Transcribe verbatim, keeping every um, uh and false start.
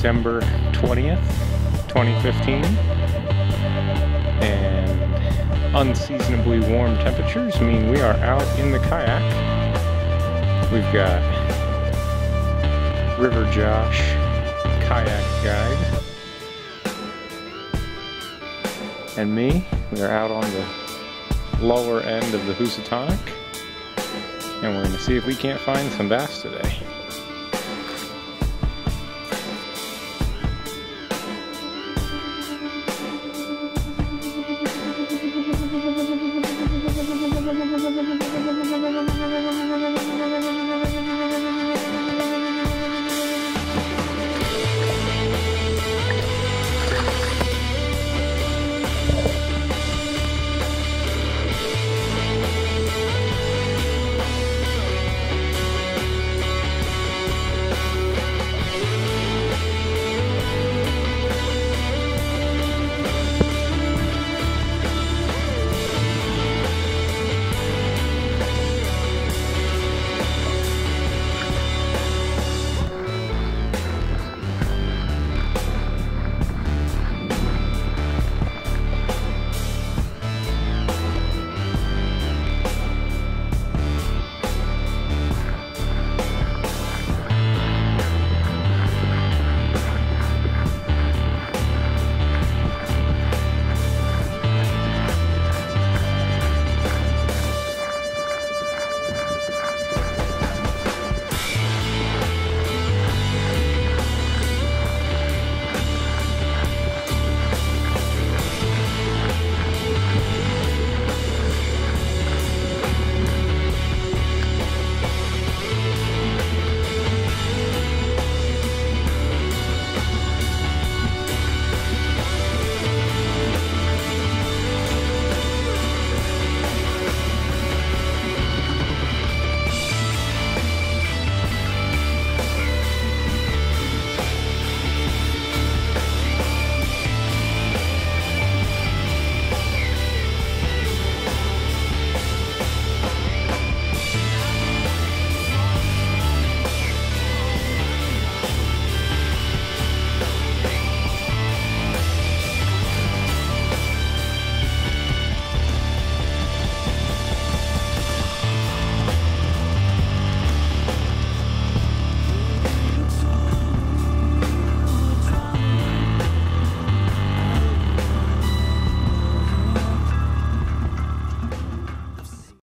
December twentieth, twenty fifteen, and unseasonably warm temperatures mean we are out in the kayak. We've got River Josh, kayak guide, and me. We are out on the lower end of the Housatonic, and we're going to see if we can't find some bass today.